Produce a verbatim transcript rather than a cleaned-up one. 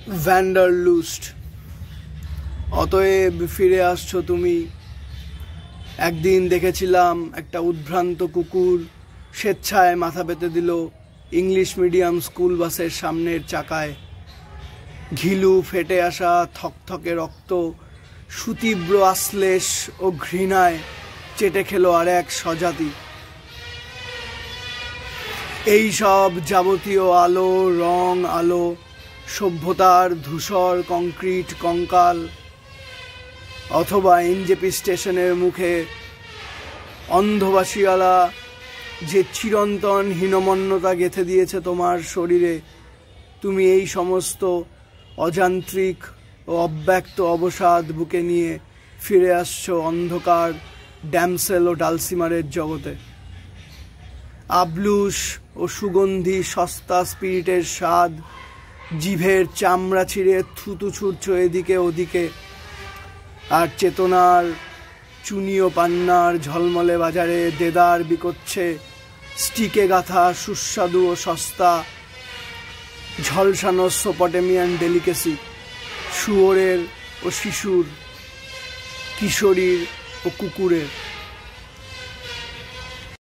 ভ্যান্ডারলুস্ট। অতএব ফিরে আসছো তুমি। একদিন দেখেছিলাম একটা উদ্ভ্রান্ত কুকুর স্বেচ্ছায় মাথা পেতে দিল ইংলিশ মিডিয়াম স্কুল বাসের সামনের চাকায়। ঘিলু ফেটে আসা থকথকে রক্ত সুতীব্র আশ্লেষ ও ঘৃণায় চেটে খেলো আর এক স্বজাতি। এই সব যাবতীয় আলো, রং, আলো, সভ্যতার ধূসর কংক্রিট কঙ্কাল, অথবা এনজেপি স্টেশনের মুখে অন্ধবাসিয়ালা যে চিরন্তন হীনমন্যতা গেঁথে দিয়েছে তোমার শরীরে, তুমি এই সমস্ত অযান্ত্রিক ও অব্যক্ত অবসাদ বুকে নিয়ে ফিরে আসছো অন্ধকার ড্যামসেল ও ডালসিমারের জগতে। আবলুস ও সুগন্ধি সস্তা স্পিরিটের স্বাদ জিভের চামড়া ছিঁড়ে থুতু ছুটছ এদিকে ওদিকে, আর চেতনার চুনিও পান্নার ঝলমলে বাজারে দেদার বিকোচ্ছে স্টিকে গাঁথা সুস্বাদু ও সস্তা ঝলসানো সোপটেমিয়ান ডেলিকেসি, শুয়োরের ও শিশুর, কিশোরীর ও কুকুরের।